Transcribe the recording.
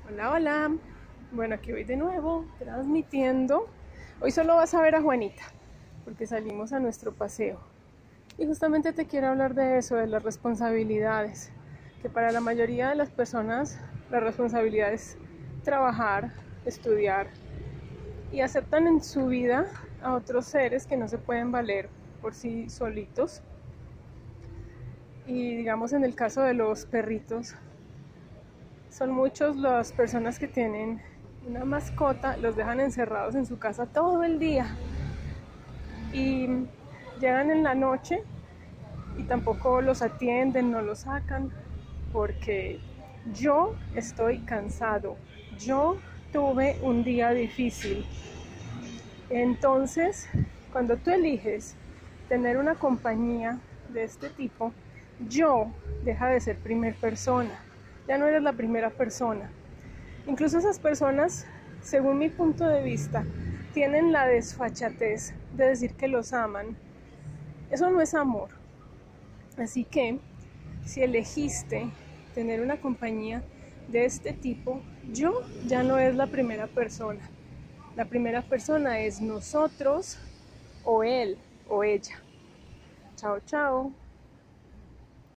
Hola, hola. Bueno, aquí voy de nuevo transmitiendo. Hoy solo vas a ver a Juanita, porque salimos a nuestro paseo. Y justamente te quiero hablar de eso, de las responsabilidades. Que para la mayoría de las personas la responsabilidad es trabajar, estudiar y aceptan en su vida a otros seres que no se pueden valer por sí solitos. Y digamos en el caso de los perritos, son muchos las personas que tienen una mascota, los dejan encerrados en su casa todo el día y llegan en la noche y tampoco los atienden, no los sacan porque yo estoy cansado, yo tuve un día difícil. Entonces, cuando tú eliges tener una compañía de este tipo, yo deja de ser primera persona, ya no eres la primera persona. Incluso esas personas, según mi punto de vista, tienen la desfachatez de decir que los aman. Eso no es amor. Así que, si elegiste tener una compañía de este tipo, yo ya no es la primera persona. La primera persona es nosotros o él o ella. Chao, chao.